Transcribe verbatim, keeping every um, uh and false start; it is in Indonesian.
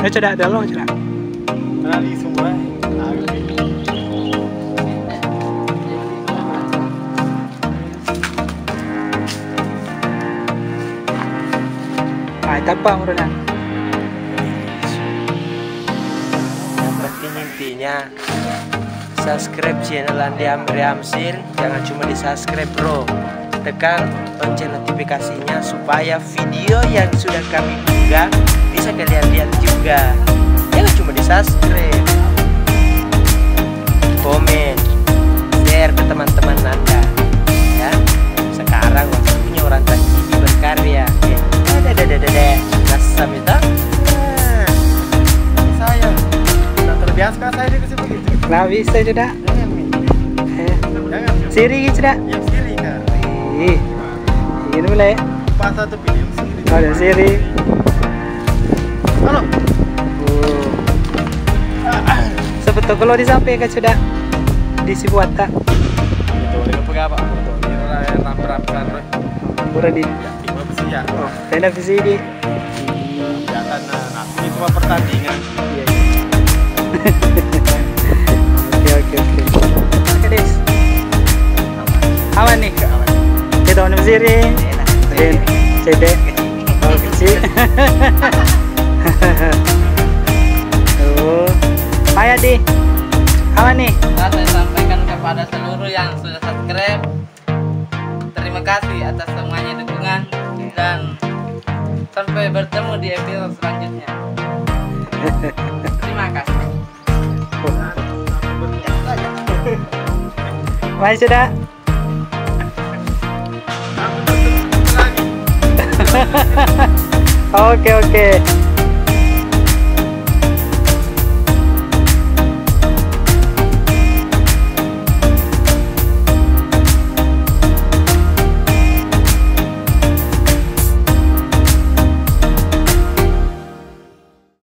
Ini cedak dalam cedak. Nali semua. Ah, tampang udah. Yang penting intinya subscribe channel Andi Amri Amsir. Jangan cuma di subscribe bro, tekan lonceng notifikasinya supaya video yang sudah kami unggah bisa kalian lihat juga. Jangan cuma di subscribe, komen, share ke teman-teman anda ya. Sekarang waktunya orang Transtv berkarya. Ada ada ada ada nasam itu. Saya sudah terbiasa saya dikasih begitu. Nah bisa cedak. Jangan Mi. Eh, Jangan. siri cedak. Yang siri kan. Ih, ini mulai. Pas satu video siri. Ada siri. Halo. Oh. Sebetulnya kalau disampaikan sudah disibuat tak? Itu ini apa? Ini orang ramp-rampan. Udah di. Cuma besi ya. Oh, tenda visi di. Kelihatan nah, ini cuma pertandingan. Iya. Oke oke oke. Oke des. Aman nih. Kita mau siri. Dan cedek. Oh kecil. Oh. Maya di. Aman nih. Saya sampaikan kepada seluruh yang sudah subscribe. Terima kasih atas semuanya dukungan dan sampai bertemu di episode selanjutnya. Terima kasih. Maya sudah. Oke oke.